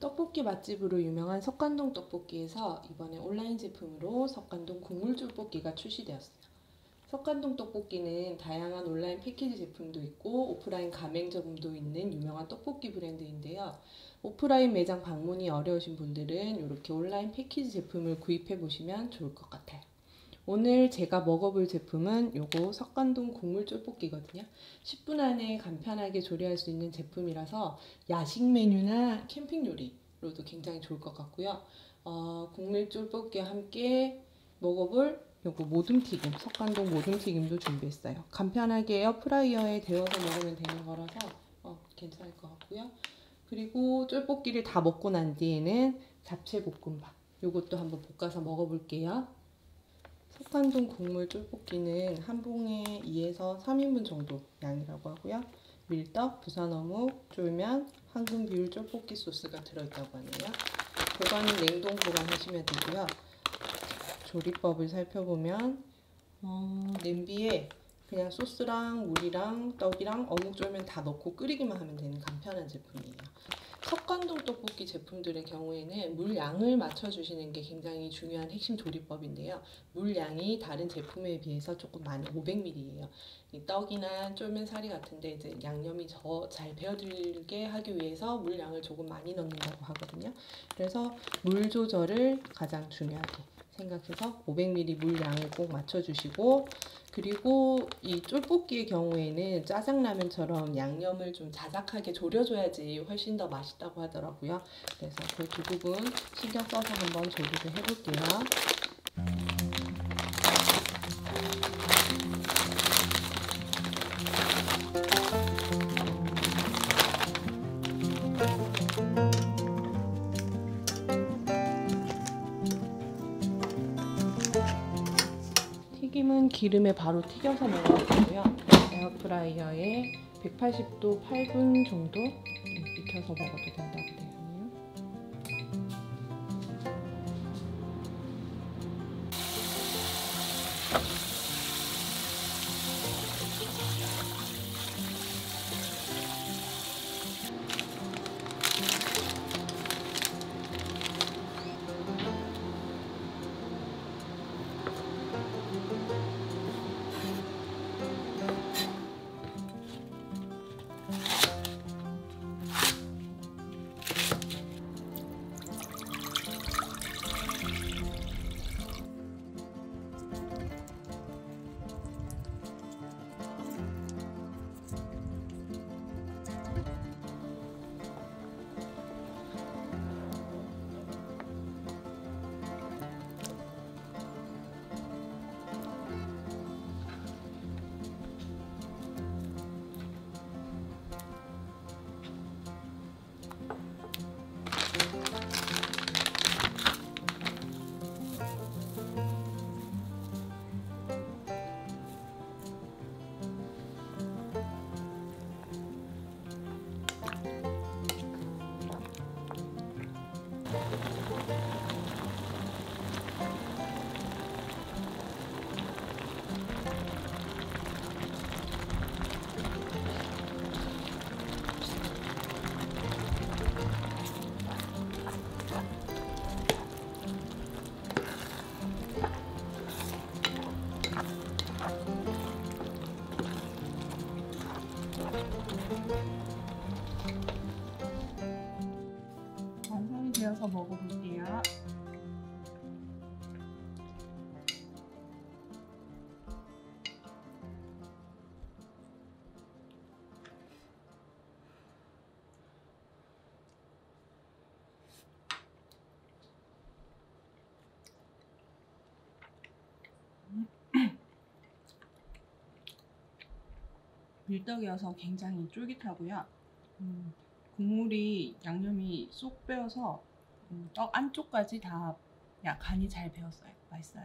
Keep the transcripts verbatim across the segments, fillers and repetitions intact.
떡볶이 맛집으로 유명한 석관동 떡볶이에서 이번에 온라인 제품으로 석관동 국물쫄볶이가 출시되었어요. 석관동 떡볶이는 다양한 온라인 패키지 제품도 있고 오프라인 가맹점도 있는 유명한 떡볶이 브랜드인데요. 오프라인 매장 방문이 어려우신 분들은 이렇게 온라인 패키지 제품을 구입해 보시면 좋을 것 같아요. 오늘 제가 먹어볼 제품은 요거 석관동 국물쫄볶이거든요. 십 분 안에 간편하게 조리할 수 있는 제품이라서 야식 메뉴나 캠핑 요리로도 굉장히 좋을 것 같고요. 어, 국물쫄볶이와 함께 먹어볼 요거 모둠튀김, 석관동 모둠튀김도 준비했어요. 간편하게 에어프라이어에 데워서 먹으면 되는 거라서 어, 괜찮을 것 같고요. 그리고 쫄볶이를 다 먹고 난 뒤에는 잡채볶음밥, 요것도 한번 볶아서 먹어볼게요. 석관동 국물 쫄볶이는 한 봉에 이에서 삼 인분 정도 양이라고 하고요. 밀떡, 부산어묵, 쫄면, 황금 비율 쫄볶이 소스가 들어있다고 하네요. 보관은 냉동 보관하시면 되고요. 조리법을 살펴보면 어, 냄비에 그냥 소스랑 물이랑 떡이랑 어묵 쫄면 다 넣고 끓이기만 하면 되는 간편한 제품이에요. 석관동 떡볶이 제품들의 경우에는 물량을 맞춰주시는 게 굉장히 중요한 핵심 조리법인데요. 물량이 다른 제품에 비해서 조금 많이 오백 밀리리터예요. 이 떡이나 쫄면 사리 같은데 이제 양념이 더 잘 배어들게 하기 위해서 물량을 조금 많이 넣는다고 하거든요. 그래서 물 조절을 가장 중요하게 생각해서 오백 밀리리터 물량을 꼭 맞춰주시고, 그리고 이 쫄볶이의 경우에는 짜장라면처럼 양념을 좀 자작하게 졸여줘야지 훨씬 더 맛있다고 하더라고요. 그래서 그 두 부분 신경 써서 한번 조리를 해볼게요. 튀김은 기름에 바로 튀겨서 먹어주고요. 에어프라이어에 백팔십 도 팔 분 정도 익혀서 먹어도 된다고 되어 있네요. 완성이 되어서 먹어볼게요. 밀떡이어서 굉장히 쫄깃하고요. 음, 국물이 양념이 쏙 빼어서 음, 떡 안쪽까지 다 간이 잘 배었어요. 맛있어요.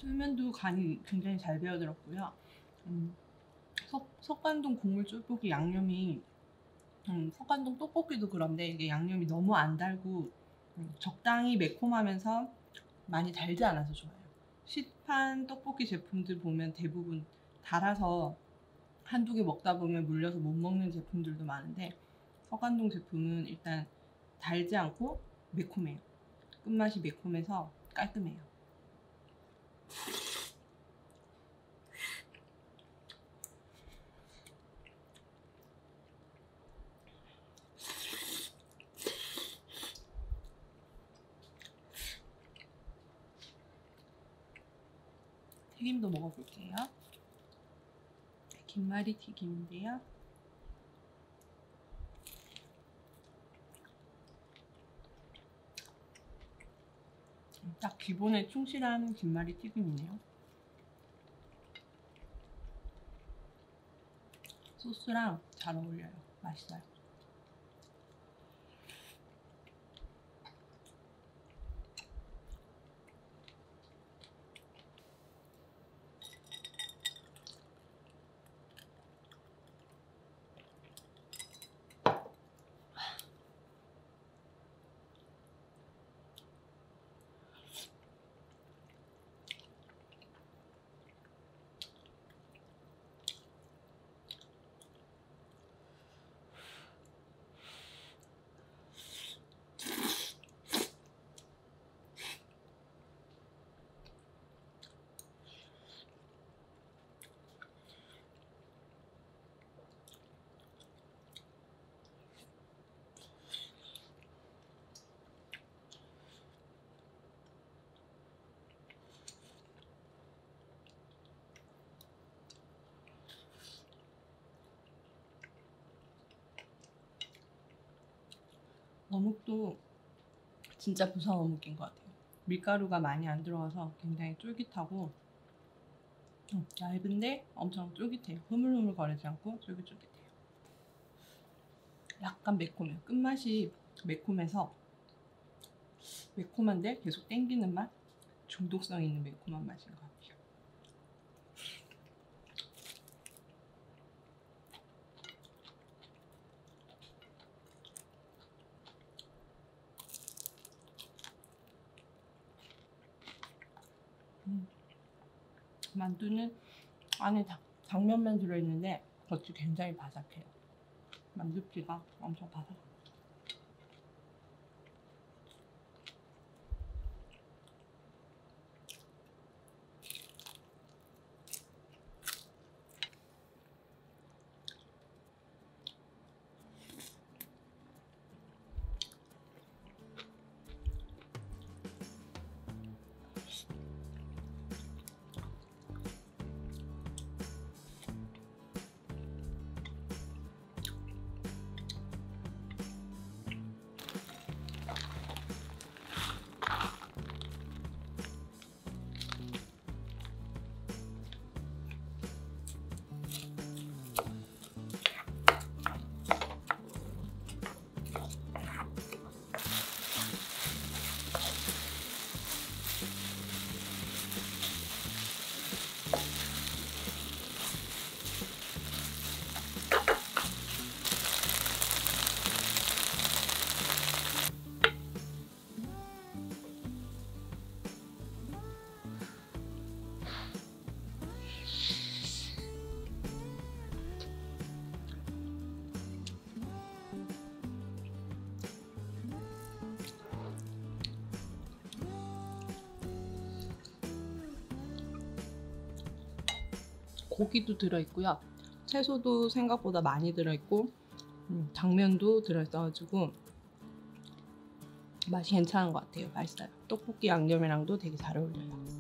수면도 간이 굉장히 잘 배어들었고요. 음, 석, 석관동 국물 쫄볶이 양념이 음, 석관동 떡볶이도 그런데 이게 양념이 너무 안 달고 음, 적당히 매콤하면서 많이 달지 않아서 좋아요. 시판 떡볶이 제품들 보면 대부분 달아서 한두 개 먹다 보면 물려서 못 먹는 제품들도 많은데 석관동 제품은 일단 달지 않고 매콤해요. 끝맛이 매콤해서 깔끔해요. 튀김도 먹어볼게요. 김말이 튀김인데요. 딱 기본에 충실한 김말이 튀김이네요. 소스랑 잘 어울려요. 맛있어요. 어묵도 진짜 부산 어묵인 것 같아요. 밀가루가 많이 안 들어가서 굉장히 쫄깃하고 음, 얇은데 엄청 쫄깃해요. 흐물흐물 거리지 않고 쫄깃쫄깃해요. 약간 매콤해요. 끝맛이 매콤해서 매콤한데 계속 땡기는 맛? 중독성 있는 매콤한 맛인 것 같아요. 음. 만두는 안에 당, 당면만 들어있는데 겉이 굉장히 바삭해요. 만두피가 엄청 바삭해요. 고기도 들어있고요. 채소도 생각보다 많이 들어있고 음, 당면도 들어있어가지고 맛이 괜찮은 것 같아요. 맛있어요. 떡볶이 양념이랑도 되게 잘 어울려요.